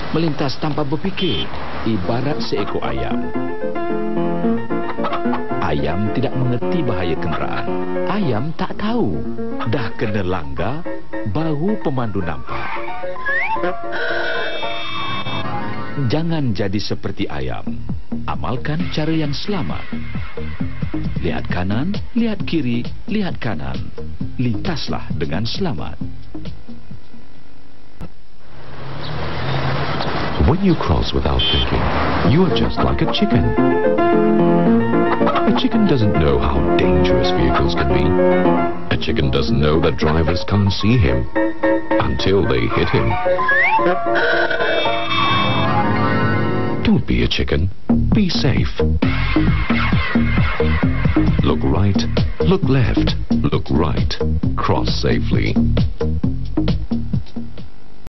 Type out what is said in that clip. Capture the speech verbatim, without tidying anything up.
melintas tanpa berfikir, ibarat seekor ayam. Ayam tidak mengerti bahaya kenderaan. Ayam tak tahu, dah kena langgar, baru pemandu nampak. Jangan jadi seperti ayam. Amalkan cara yang selamat. Lihat kanan, lihat kiri, lihat kanan. Lintaslah dengan selamat. When you cross without thinking, you are just like a chicken. A chicken doesn't know how dangerous vehicles can be. A chicken doesn't know that drivers can't see him until they hit him. Don't be a chicken. Be safe. Look right, look left, look right. Cross safely.